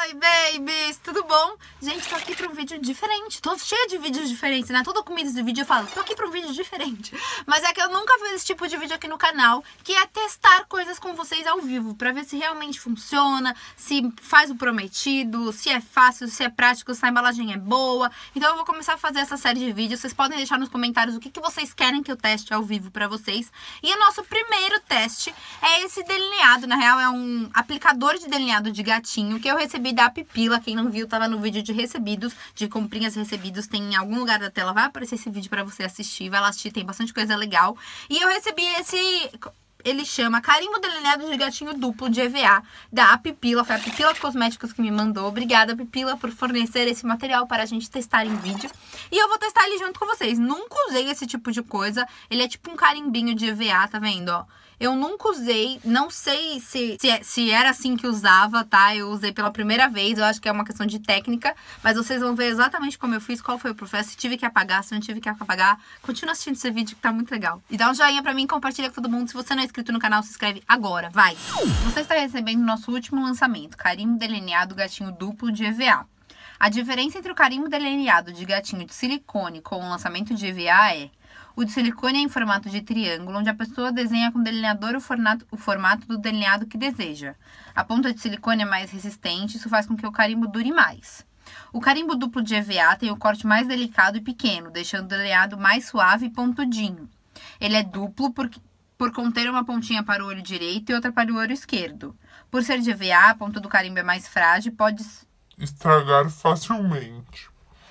Oi, babies! Tudo bom? Gente, tô aqui pra um vídeo diferente. Tô cheia de vídeos diferentes, né? Todo começo de vídeo eu falo, tô aqui pra um vídeo diferente. Mas é que eu nunca fiz esse tipo de vídeo aqui no canal, que é testar coisas com vocês ao vivo, pra ver se realmente funciona, se faz o prometido, se é fácil, se é prático, se a embalagem é boa. Então eu vou começar a fazer essa série de vídeos. Vocês podem deixar nos comentários o que vocês querem que eu teste ao vivo pra vocês. E o nosso primeiro teste é esse delineado. Na real, é um aplicador de delineado de gatinho que eu recebi da Pipila. Quem não viu, tava no vídeo de recebidos, de comprinhas recebidos. Tem em algum lugar da tela, vai aparecer esse vídeo pra você assistir. Vai lá assistir, tem bastante coisa legal. E eu recebi esse... Ele chama Carimbo Delineado de Gatinho Duplo de EVA, da Pipila. Foi a Pipila Cosméticos que me mandou. Obrigada, Pipila, por fornecer esse material para a gente testar em vídeo. E eu vou testar ele junto com vocês. Nunca usei esse tipo de coisa. Ele é tipo um carimbinho de EVA, tá vendo, ó? Eu nunca usei, não sei se era assim que usava, tá? Eu usei pela primeira vez, eu acho que é uma questão de técnica. Mas vocês vão ver exatamente como eu fiz, qual foi o processo. Se tive que apagar, se não tive que apagar. Continua assistindo esse vídeo que tá muito legal. E dá um joinha pra mim, compartilha com todo mundo. Se você não é inscrito no canal, se inscreve agora, vai! Você está recebendo o nosso último lançamento, Carimbo Delineado Gatinho Duplo de EVA. A diferença entre o carimbo delineado de gatinho de silicone com o lançamento de EVA é: o de silicone é em formato de triângulo, onde a pessoa desenha com o delineador o formato do delineado que deseja. A ponta de silicone é mais resistente, isso faz com que o carimbo dure mais. O carimbo duplo de EVA tem o corte mais delicado e pequeno, deixando o delineado mais suave e pontudinho. Ele é duplo por conter uma pontinha para o olho direito e outra para o olho esquerdo. Por ser de EVA, a ponta do carimbo é mais frágil e pode estragar facilmente.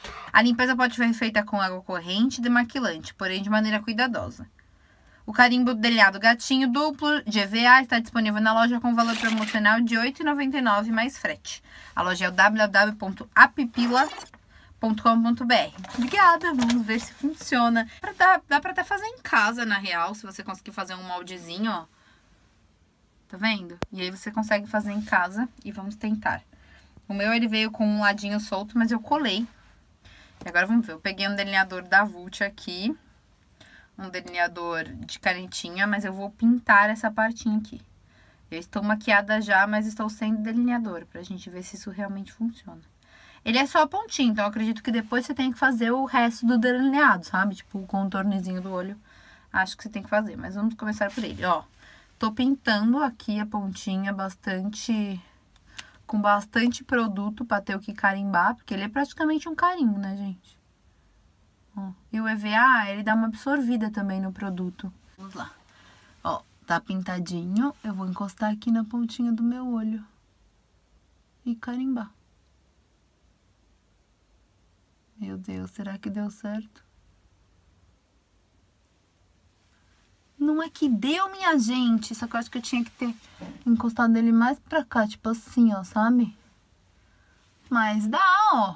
A limpeza pode ser feita com água corrente e demaquilante, porém de maneira cuidadosa. O carimbo delineado gatinho duplo de EVA está disponível na loja com valor promocional de R$ 8,99 mais frete. A loja é o www.apipila.com.br. Obrigada, vamos ver se funciona. Dá pra até fazer em casa, na real, se você conseguir fazer um moldezinho, ó. Tá vendo? E aí você consegue fazer em casa e vamos tentar. O meu, ele veio com um ladinho solto, mas eu colei. E agora vamos ver. Eu peguei um delineador da Vult aqui. Um delineador de canetinha, mas eu vou pintar essa partinha aqui. Eu estou maquiada já, mas estou sem delineador, pra gente ver se isso realmente funciona. Ele é só a pontinha, então eu acredito que depois você tem que fazer o resto do delineado, sabe? Tipo o contornozinho do olho. Acho que você tem que fazer, mas vamos começar por ele, ó. Tô pintando aqui a pontinha com bastante produto pra ter o que carimbar, porque ele é praticamente um carimbo, né, gente? Ó, e o EVA, ele dá uma absorvida também no produto. Vamos lá. Ó, tá pintadinho. Eu vou encostar aqui na pontinha do meu olho e carimbar. Meu Deus, será que deu certo? Não é que deu, minha gente. Só que eu acho que eu tinha que ter encostado ele mais pra cá, tipo assim, ó, sabe? Mas dá, ó.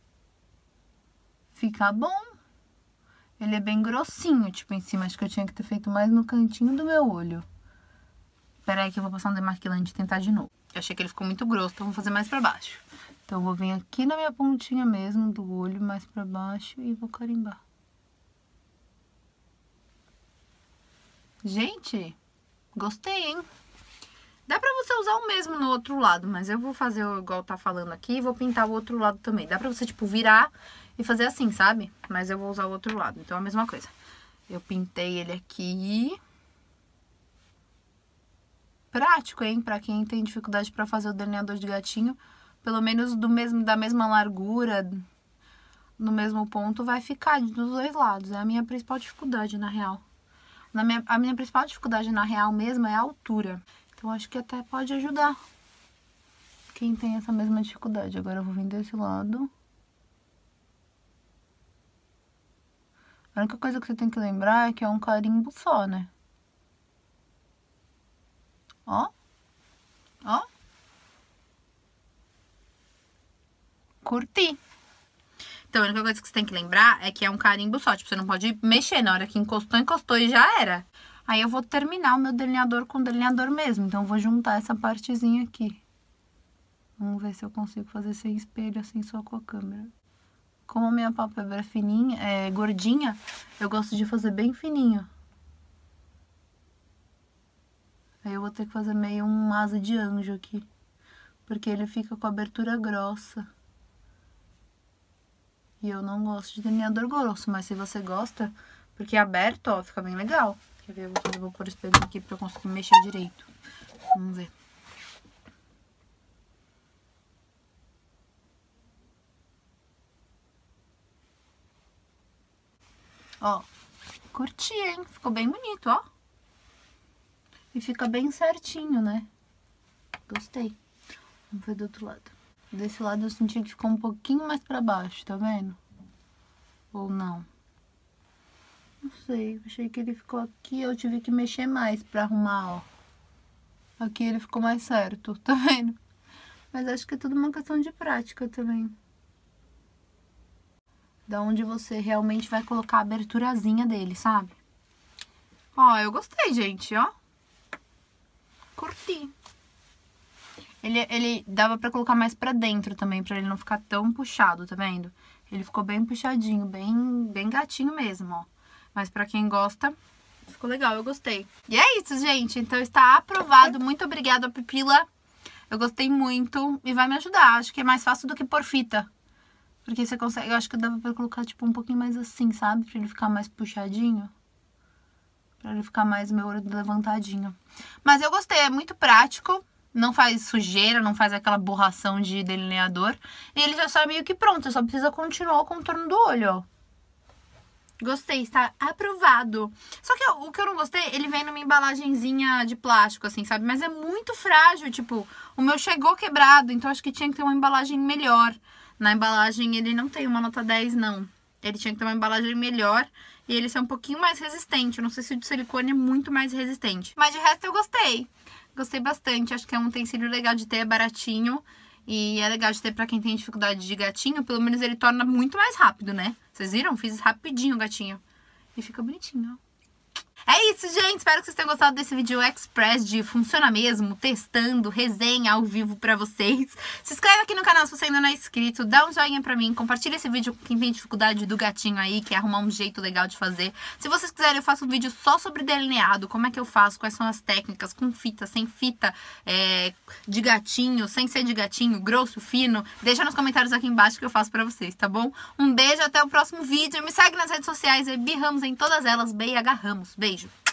Fica bom. Ele é bem grossinho, tipo, em cima. Acho que eu tinha que ter feito mais no cantinho do meu olho. Pera aí que eu vou passar um demaquilante e tentar de novo. Eu achei que ele ficou muito grosso, então vou fazer mais pra baixo. Então eu vou vir aqui na minha pontinha mesmo do olho, mais pra baixo, e vou carimbar. Gente, gostei, hein? Dá pra você usar o mesmo no outro lado, mas eu vou fazer igual tá falando aqui e vou pintar o outro lado também. Dá pra você, tipo, virar e fazer assim, sabe? Mas eu vou usar o outro lado, então é a mesma coisa. Eu pintei ele aqui. Prático, hein? Pra quem tem dificuldade pra fazer o delineador de gatinho, pelo menos da mesma largura, no mesmo ponto, vai ficar dos dois lados. É a minha principal dificuldade, na real. A minha principal dificuldade, na real mesmo, é a altura. Então, acho que até pode ajudar quem tem essa mesma dificuldade. Agora, eu vou vir desse lado. A única coisa que você tem que lembrar é que é um carimbo só, né? Ó. Ó. Curti. Então, a única coisa que você tem que lembrar é que é um carimbo só. Tipo, você não pode mexer. Na hora que encostou, encostou e já era. Aí eu vou terminar o meu delineador com o delineador mesmo. Então, eu vou juntar essa partezinha aqui. Vamos ver se eu consigo fazer sem espelho, assim, só com a câmera. Como a minha pálpebra é fininha, gordinha, eu gosto de fazer bem fininho. Aí eu vou ter que fazer meio uma asa de anjo aqui. porque ele fica com a abertura grossa. E eu não gosto de delineador grosso, mas se você gosta, porque é aberto, ó, fica bem legal. Quer ver? Eu vou pôr o espelho aqui pra eu conseguir mexer direito. Vamos ver. Ó, curti, hein? Ficou bem bonito, ó. E fica bem certinho, né? Gostei. Vamos ver do outro lado. Desse lado eu senti que ficou um pouquinho mais pra baixo, tá vendo? Ou não? Não sei, achei que ele ficou aqui, eu tive que mexer mais pra arrumar, ó. Aqui ele ficou mais certo, tá vendo? Mas acho que é tudo uma questão de prática também. Da onde você realmente vai colocar a aberturazinha dele, sabe? Ó, eu gostei, gente, ó. Curti. Ele dava pra colocar mais pra dentro também, pra ele não ficar tão puxado, tá vendo? Ele ficou bem puxadinho, bem gatinho mesmo, ó. Mas pra quem gosta, ficou legal, eu gostei. E é isso, gente. Então está aprovado. Muito obrigada, Pupila. Eu gostei muito e vai me ajudar. Acho que é mais fácil do que por fita. Porque você consegue... Eu acho que dava pra colocar, tipo, um pouquinho mais assim, sabe? Pra ele ficar mais puxadinho. Pra ele ficar mais meu olho levantadinho. Mas eu gostei, é muito prático. Não faz sujeira, não faz aquela borração de delineador. E ele já sai meio que pronto. Só precisa continuar o contorno do olho, ó. Gostei, está aprovado. Só que o que eu não gostei, ele vem numa embalagenzinha de plástico, assim, sabe? Mas é muito frágil, tipo, o meu chegou quebrado, então acho que tinha que ter uma embalagem melhor. Na embalagem ele não tem uma nota 10, não. Ele tinha que ter uma embalagem melhor e ele ser um pouquinho mais resistente. Eu não sei se o de silicone é muito mais resistente. Mas de resto eu gostei. Gostei bastante, acho que é um utensílio legal de ter, é baratinho. E é legal de ter pra quem tem dificuldade de gatinho, pelo menos ele torna muito mais rápido, né? Vocês viram? Fiz rapidinho o gatinho. E fica bonitinho, ó. É isso, gente. Espero que vocês tenham gostado desse vídeo express de funciona mesmo, testando, resenha ao vivo pra vocês. Se inscreve aqui no canal se você ainda não é inscrito, dá um joinha pra mim, compartilha esse vídeo com quem tem dificuldade do gatinho aí, quer arrumar um jeito legal de fazer. Se vocês quiserem, eu faço um vídeo só sobre delineado, como é que eu faço, quais são as técnicas, com fita, sem fita, de gatinho, sem ser de gatinho, grosso, fino. Deixa nos comentários aqui embaixo que eu faço pra vocês, tá bom? Um beijo, até o próximo vídeo. Me segue nas redes sociais, Bi Ramos em todas elas, BH Ramos. Beijo!